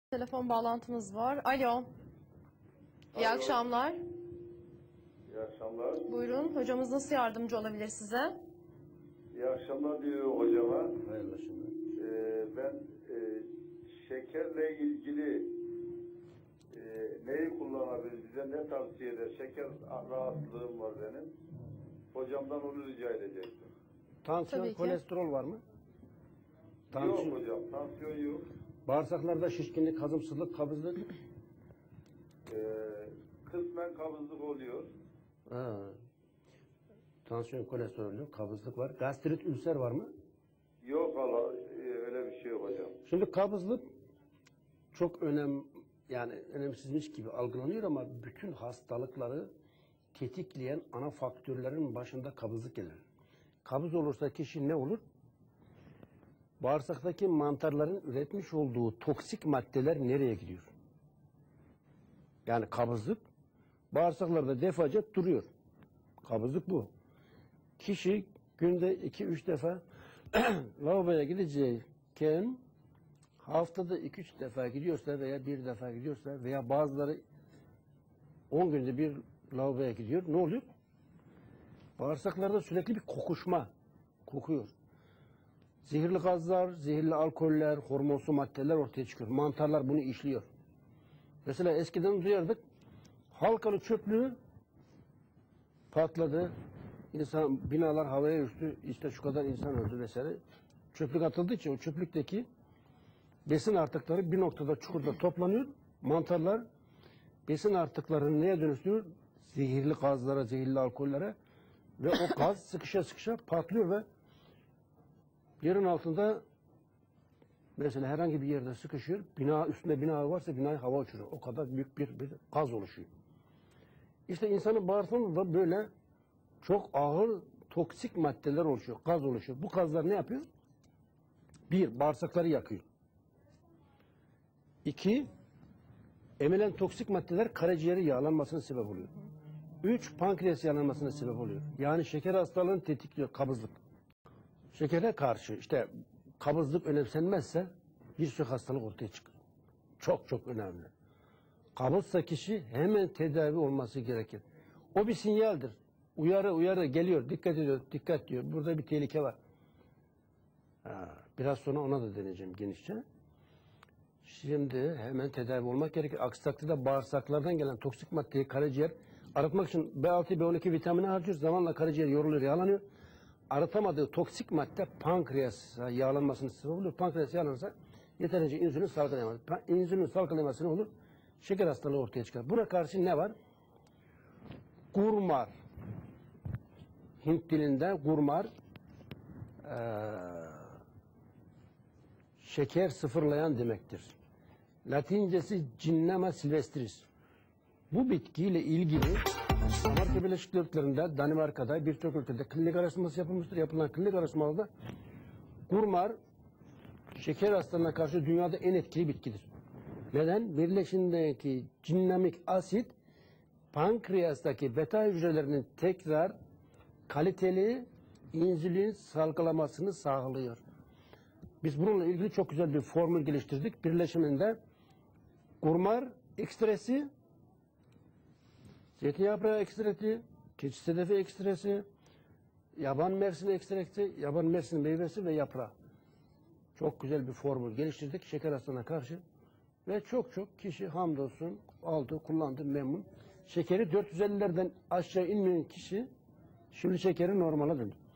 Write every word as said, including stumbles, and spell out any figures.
Telefon bağlantımız var. Alo. İyi Alo. akşamlar. İyi akşamlar. Buyurun. Hocamız nasıl yardımcı olabilir size? İyi akşamlar diyor hocama. Hayırlı akşamlar. Ee, ben e, şekerle ilgili e, neyi kullanabiliriz? Bize ne tavsiye eder? Şeker rahatsızlığım var benim. Hocamdan onu rica edecektim. Tansiyon, Tabii ki. kolesterol var mı? Tansiyon. Yok hocam. Tansiyon yok. Bağırsaklarda şişkinlik, hazımsızlık, kabızlık. Ee, kısmen kabızlık oluyor. Ha. Tansiyon, kolesterol yok, kabızlık var. Gastrit, ülser var mı? Yok Allah, e, öyle bir şey yok hocam. Şimdi kabızlık çok önem, yani önemsizmiş gibi algılanıyor ama bütün hastalıkları tetikleyen ana faktörlerin başında kabızlık gelir. Kabız olursa kişi ne olur? Bağırsaktaki mantarların üretmiş olduğu toksik maddeler nereye gidiyor? Yani kabızlık bağırsaklarda defaca duruyor. Kabızlık bu. Kişi günde iki üç defa lavaboya gidecekken haftada iki üç defa gidiyorsa veya bir defa gidiyorsa veya bazıları on günde bir lavaboya gidiyor. Ne oluyor? Bağırsaklarda sürekli bir kokuşma kokuyor. Zehirli gazlar, zehirli alkoller, hormonsu maddeler ortaya çıkıyor. Mantarlar bunu işliyor. Mesela eskiden duyardık, Halkalı çöplüğü patladı. İnsan, binalar havaya uçtu, işte şu kadar insan öldü vesaire. Çöplük atıldığı için o çöplükteki besin artıkları bir noktada çukurda toplanıyor. Mantarlar besin artıklarını neye dönüştürüyor? Zehirli gazlara, zehirli alkollere ve o gaz sıkışa sıkışa patlıyor ve yerin altında mesela herhangi bir yerde sıkışıyor. Bina üstünde bina varsa binayı hava uçuruyor. O kadar büyük bir, bir gaz oluşuyor. İşte insanın bağırsağında böyle çok ağır toksik maddeler oluşuyor. Gaz oluşuyor. Bu gazlar ne yapıyor? Bir, bağırsakları yakıyor. İki, emilen toksik maddeler karaciğeri yağlanmasına sebep oluyor. Üç, pankreas yağlanmasına sebep oluyor. Yani şeker hastalığını tetikliyor, kabızlık. Şekere karşı işte kabızlık önemsenmezse birçok hastalık ortaya çıkıyor. Çok çok önemli. Kabızsa kişi hemen tedavi olması gerekir. O bir sinyaldir. Uyarı uyarı geliyor. Dikkat ediyor. Dikkat diyor. Burada bir tehlike var. Ha, biraz sonra ona da deneyeceğim genişçe. Şimdi hemen tedavi olmak gerekir. Aksi takdirde bağırsaklardan gelen toksik maddeyi karaciğer arıtmak için B altı, B on iki vitamini harcıyor. Zamanla karaciğer yoruluyor, yağlanıyor. Arıtamadığı toksik madde pankreas yağlanmasını sebep oluyor. Pankreas yağlanırsa yeterince insülin salgılayamaz. İnsülin salgılaması ne olur? Şeker hastalığı ortaya çıkar. Buna karşı ne var? Gurmar. Hint dilinde gurmar ee, şeker sıfırlayan demektir. Latincesi Cinnama silvestris. Bu bitkiyle ilgili Amerika Birleşik Devletleri'nde, Danimarka'da birçok ülkede klinik araştırması yapılmıştır. Yapılan klinik araştırmalarda gurmar şeker hastalığına karşı dünyada en etkili bitkidir. Neden? Birleşimdeki cinnamik asit pankreastaki beta hücrelerinin tekrar kaliteli insülin salgılamasını sağlıyor. Biz bununla ilgili çok güzel bir formül geliştirdik. Birleşiminde gurmar ekstresi, zeytin yaprağı ekstresi, keçi sedefi ekstresi, yaban mersini ekstresi, yaban mersini meyvesi ve yaprağı. Çok güzel bir formül geliştirdik şeker hastalığına karşı. Ve çok çok kişi hamdolsun aldı, kullandı, memnun. Şekeri dört yüz ellilerden aşağı inmeyen kişi şimdi şekeri normale döndü.